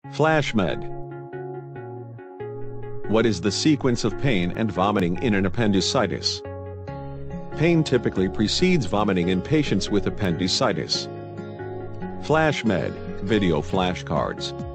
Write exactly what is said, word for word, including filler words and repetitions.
Flash med. What is the sequence of pain and vomiting in an appendicitis? Pain typically precedes vomiting in patients with appendicitis. Flash med, video flashcards.